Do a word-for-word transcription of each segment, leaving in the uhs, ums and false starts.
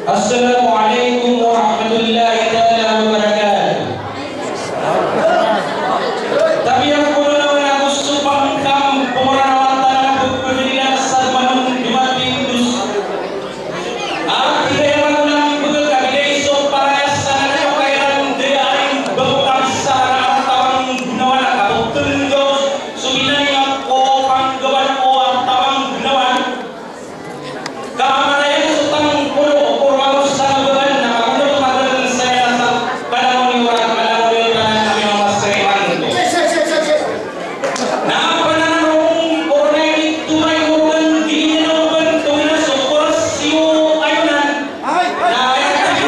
Assalamualaikum warahmatullahi wabarakatuh. Tapi yang kuno na gusto pang kam pumanawantan ang pagpilihan sa manong dumating ang kaya lang betul kami so para sa nayo kaya diaring bawang sa ang tawang gunawan kabutundo subinan ang ko panggawan ko ang tawang gunawan kamana yan sa tang puno purwang sa buwan na kamuno tumagal sa sa panahon ni wala panahon ni wala kami mga sariwan ko na pananong koronay tumay urban di na urban tuwina sa kurasyo ayunan na ayat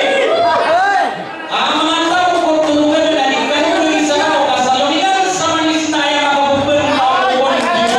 ang mga tao ko tulungan na di kanuloy sa ako kasalunigan sa manis na ay makabubang makakuwan dito.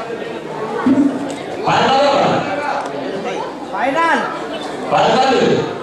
Final. Final.